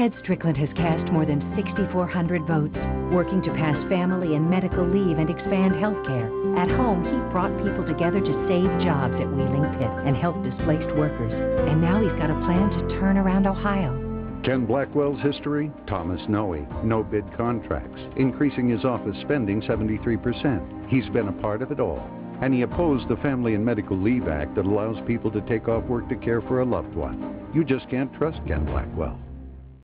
Ted Strickland has cast more than 6,400 votes, working to pass family and medical leave and expand health care. At home, he brought people together to save jobs at Wheeling Pit and help displaced workers. And now he's got a plan to turn around Ohio. Ken Blackwell's history? Thomas Noe. No bid contracts, increasing his office spending 73%. He's been a part of it all. And he opposed the Family and Medical Leave Act that allows people to take off work to care for a loved one. You just can't trust Ken Blackwell.